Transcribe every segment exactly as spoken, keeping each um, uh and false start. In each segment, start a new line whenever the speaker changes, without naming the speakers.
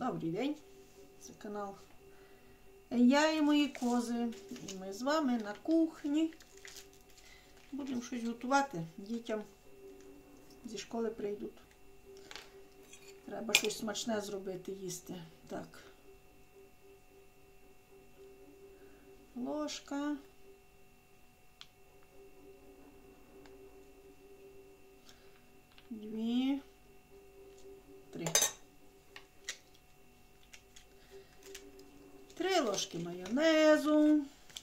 Добрий день, це канал Я і мої кози. І ми з вами на кухні. Будемо щось готувати. Дітям зі школи прийдуть. Треба щось смачне зробити, їсти. Так. Ложка. Дві. Три. Три ложки майонезу.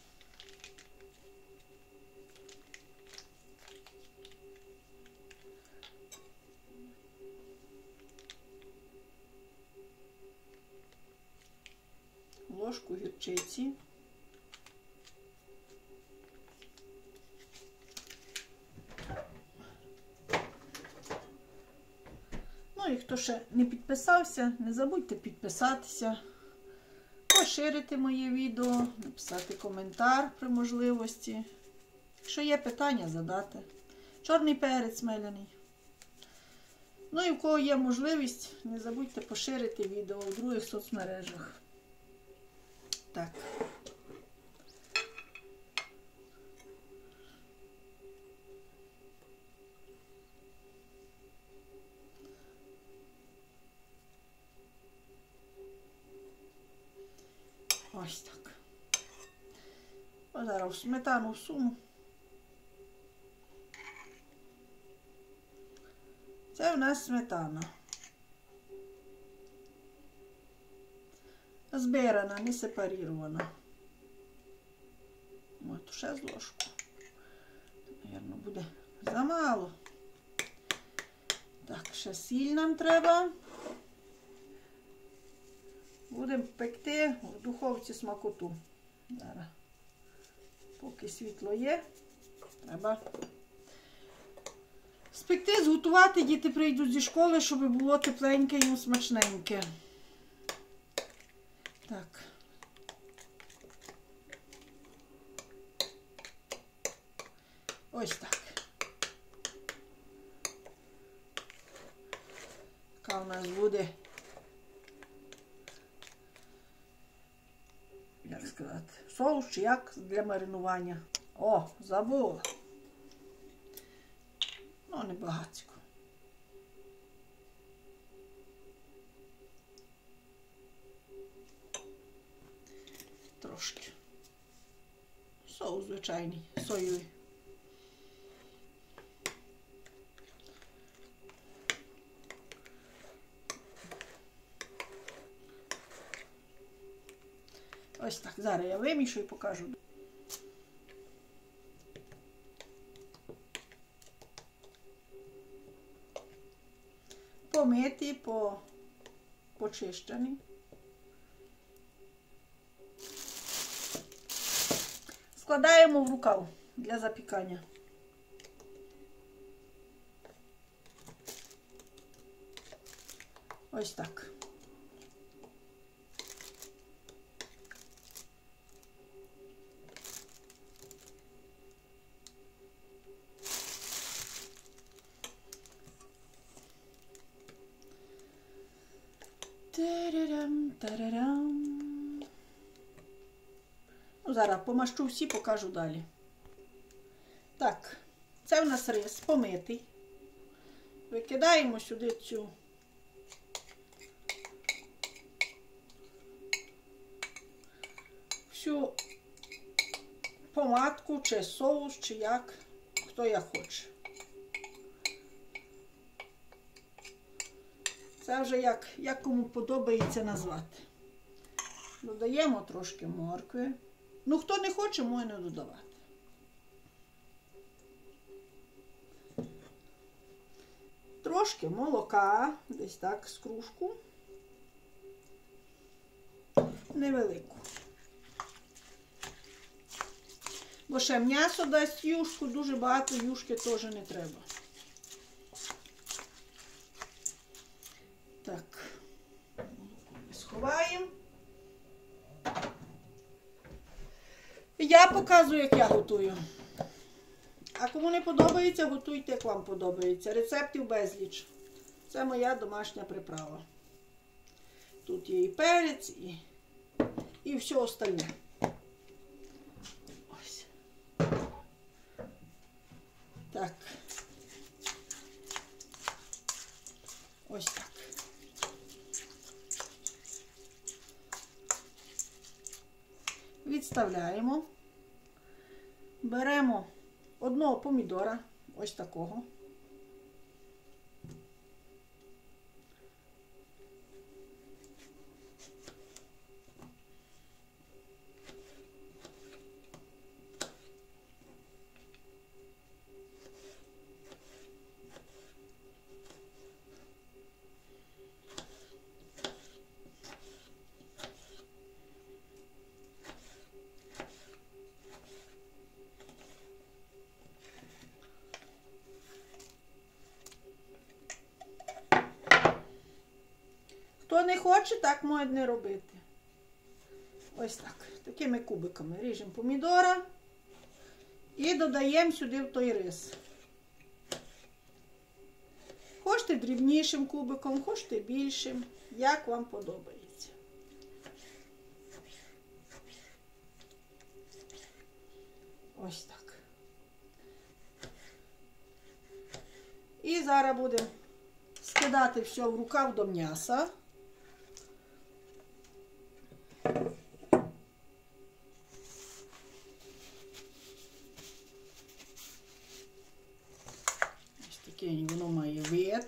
Ложку гірчиці. Ну і хто ще не підписався, не забудьте підписатися, поширити моє відео, написати коментар при можливості. Якщо є питання, задати. Чорний перець меляний. Ну і в кого є можливість, не забудьте поширити відео в других соцмережах. Так. Ось так. Ось зараз сметану всуну. Це у нас сметана. Збирана, не сепарірована. От, ще з ложку. Наверно, буде замало. Так, ще сіль нам треба. Будемо пекти в духовці смакоту. Зараз. Поки світло є, треба спекти, зготувати, діти прийдуть зі школи, щоб було тепленьке і смачненьке. Так. Ось так. Така у нас буде, як сказати, соус чи як для маринування. О, забула. Ну, не багатько. Трошки. Соус звичайний, соєвий. Ось так. Зараз я вимішую і покажу. Помитий, по... почищений. Складаємо в рукав для запікання. Ось так. Тарарам, тарарам. Ну, зараз помащу всі, покажу далі. Так, це в нас рис помитий. Викидаємо сюди цю всю помадку, чи соус, чи як, хто як хоче. Це вже як, як кому подобається назвати. Додаємо трошки моркви. Ну, хто не хоче, може не додавати. Трошки молока, десь так, з кружку. Невелику. Бо ще м'ясо дасть юшку, дуже багато юшки теж не треба. Так, сховаємо. Я показую, як я готую. А кому не подобається, готуйте, як вам подобається. Рецептів безліч. Це моя домашня приправа. Тут є і перець, і, і все остальне. Ось. Так. Ось так. Відставляємо. Беремо одного помідора, ось такого. Хто не хоче, так може не робити. Ось так. Такими кубиками ріжемо помідора і додаємо сюди в той рис. Хочете дрібнішим кубиком, хочете більшим, як вам подобається. Ось так. І зараз будемо скидати все в рукав до м'яса. Ось таке воно має вид.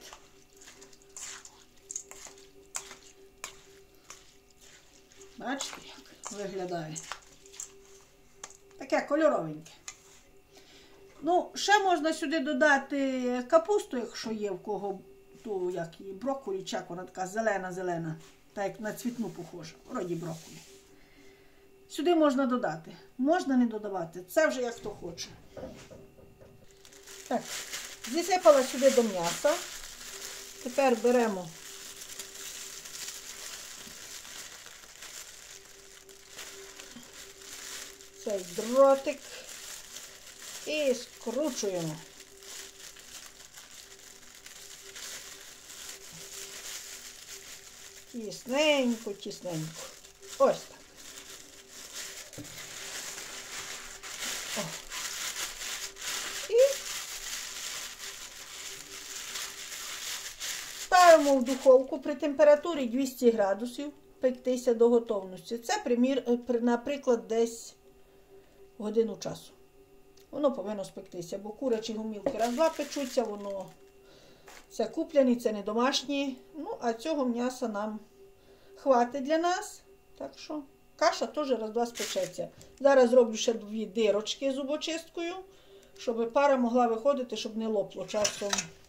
Бачите, як виглядає? Таке кольоровеньке. Ну, ще можна сюди додати капусту, якщо є в кого, ту, як її, брокколі, чак, вона така зелена-зелена, так як на цвітну похожа, вроді брокколі. Сюди можна додати, можна не додавати, це вже як хто хоче. Так, засипала сюди до м'яса. Тепер беремо цей дротик і скручуємо. Тісненько, тісненько. Ось так. О. І ставимо в духовку при температурі двісті градусів пектися до готовності. Це, примір, наприклад, десь годину часу. Воно повинно спектися, бо курячі гомілки раз-два печуться, воно це купляні, це не домашні. Ну, а цього м'яса нам хватить для нас. Так що каша теж раз-два спечеться. Зараз зроблю ще дві дирочки зубочисткою, щоб пара могла виходити, щоб не лопло часом.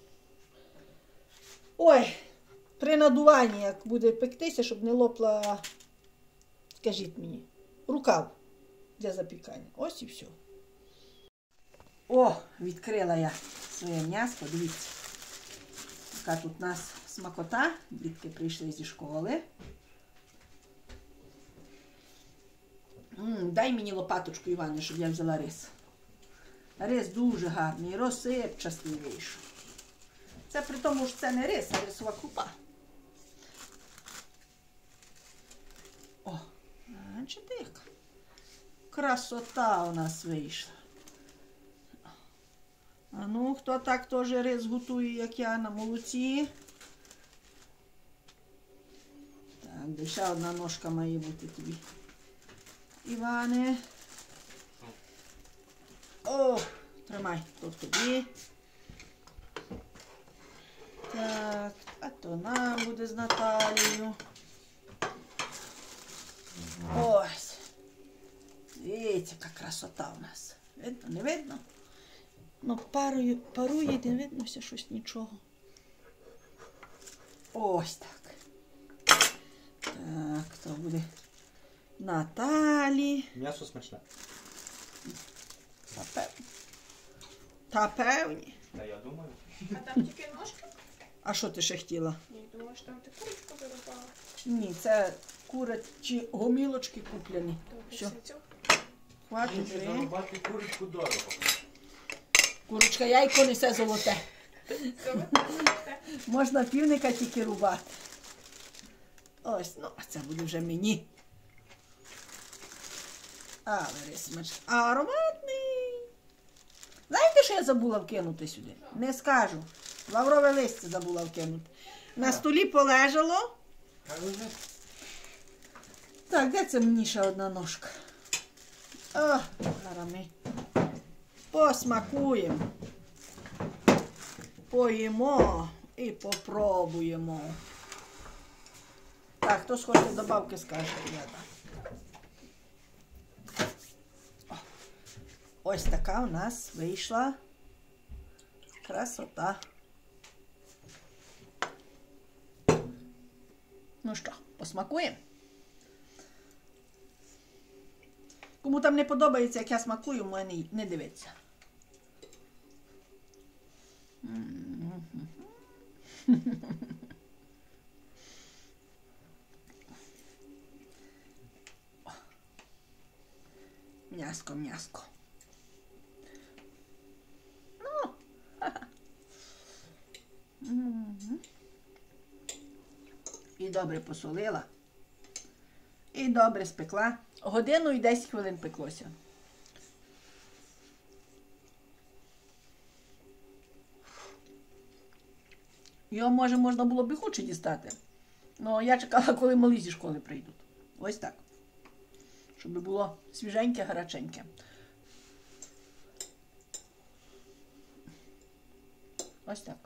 Ой, при надуванні, як буде пектися, щоб не лопла, скажіть мені, рукав для запікання. Ось і все. О, відкрила я своє м'ясо, дивіться. Така тут у нас смакота, дітки прийшли зі школи. М -м, дай мені лопаточку, Іване, щоб я взяла рис. Рис дуже гарний, розсипчастий вийшов. Це при тому, що це не рис, а рисова крупа. О, бачите, яка красота у нас вийшла. А ну, хто так теж рис готує, як я, на молоці. Так, де ще одна ножка має бути тобі. Іване. О, тримай, то тобі. Так, а то нам буде з Наталією. Ось. Дивіться, яка красота у нас. Видно, не видно? Ну, парою, парує, не видно все щось нічого. Ось так. Так, то буде Наталі.
М'ясо смачне.
Та певні. Та певні.
Та я думаю.
А там тільки ножки?
А що ти ще хотіла?
Ні, думаю, що там ти курочку вирубала.
Ні, це курячі гомілочки куплені. Що? Хватить,
Інші
бери.
зарубати курочку дорого.
Курочка яйко несе золоте. Можна півника тільки рубати. Ось, ну, а це буде вже мені. Але рисмач ароматний. Знаєте, що я забула вкинути сюди? Не скажу. Лаврове листя забула вкинути. На столі полежало. Так, де це мені ще одна ножка? О, зараз ми посмакуємо. Поїмо і попробуємо. Так, хто схоче добавки, скаже. Я дам. Ось така у нас вийшла красота. Ну що, посмакуємо? Кому там не подобається, як я смакую, мене не дивиться. М'яско, м'яско. Ну. І добре посолила. І добре спекла. Годину і десять хвилин пеклося. Його, може, можна було б і худше дістати. Але я чекала, коли малі зі школи прийдуть. Ось так. Щоб було свіженьке, гаряченьке. Ось так.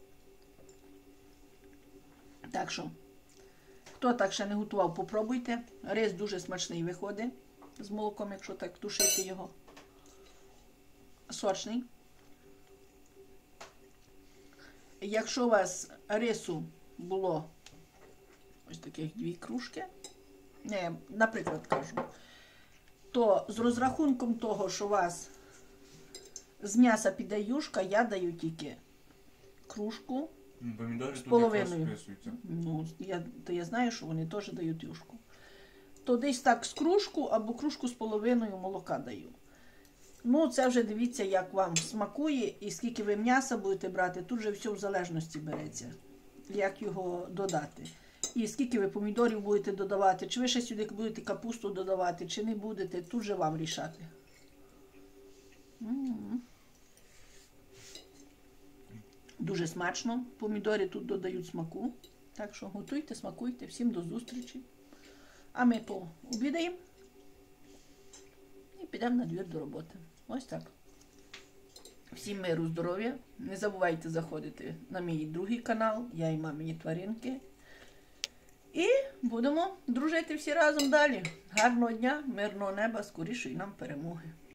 Так що, хто так ще не готував, попробуйте. Рис дуже смачний виходить з молоком, якщо так тушити його. Сочний. Якщо у вас рису було ось таких дві кружки, не, наприклад, кажу, то з розрахунком того, що у вас з м'яса піде юшка, я даю тільки кружку.
Помідори
з
тут
половиною.
якраз вписуються.
Ну, я, то я знаю, що вони теж дають юшку. То десь так з кружку або кружку з половиною молока даю. Ну, це вже дивіться, як вам смакує і скільки ви м'яса будете брати. Тут же все в залежності береться, як його додати. І скільки ви помідорів будете додавати, чи ви ще сюди будете капусту додавати, чи не будете, тут же вам рішати. М-м-м. Дуже смачно. Помідори тут додають смаку. Так що готуйте, смакуйте. Всім до зустрічі. А ми пообідаємо і підемо на двір до роботи. Ось так. Всім миру, здоров'я. Не забувайте заходити на мій другий канал. Я і мамині тваринки. І будемо дружити всі разом далі. Гарного дня, мирного неба, скорішої нам перемоги.